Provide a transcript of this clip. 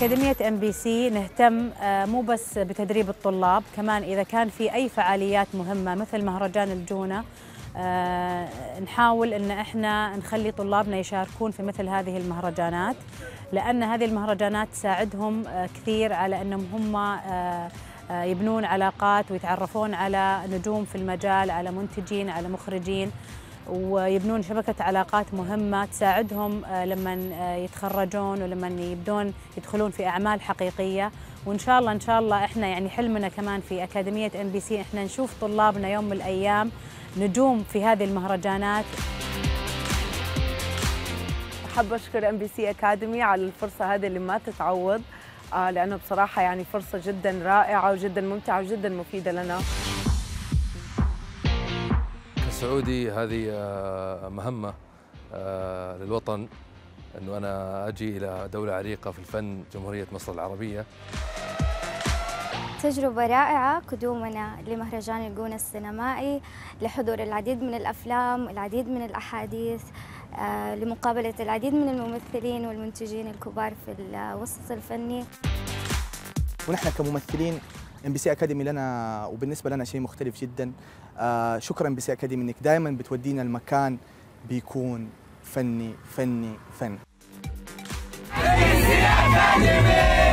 أكاديمية MBC نهتم مو بس بتدريب الطلاب، كمان إذا كان في أي فعاليات مهمة مثل مهرجان الجونة نحاول أن احنا نخلي طلابنا يشاركون في مثل هذه المهرجانات، لأن هذه المهرجانات تساعدهم كثير على أنهم هم يبنون علاقات ويتعرفون على نجوم في المجال، على منتجين، على مخرجين، ويبنون شبكة علاقات مهمة تساعدهم لما يتخرجون ولما يبدون يدخلون في أعمال حقيقية. وإن شاء الله إن شاء الله إحنا يعني حلمنا كمان في أكاديمية MBC إحنا نشوف طلابنا يوم من الأيام نجوم في هذه المهرجانات. أحب أشكر MBC أكاديمي على الفرصة هذه اللي ما تتعوض، لأنه بصراحة يعني فرصة جدا رائعة وجدا ممتعة وجدا مفيدة لنا. كسعودي هذه مهمة للوطن، أنه أنا أجي إلى دولة عريقة في الفن، جمهورية مصر العربية. تجربة رائعة قدومنا لمهرجان الجونة السينمائي، لحضور العديد من الأفلام، العديد من الأحاديث، لمقابلة العديد من الممثلين والمنتجين الكبار في الوسط الفني. ونحن كممثلين MBC أكاديمي لنا وبالنسبة لنا شيء مختلف جدا. شكرا MBC أكاديمي إنك دائما بتودينا المكان بيكون فني فني فن. MBC أكاديمي.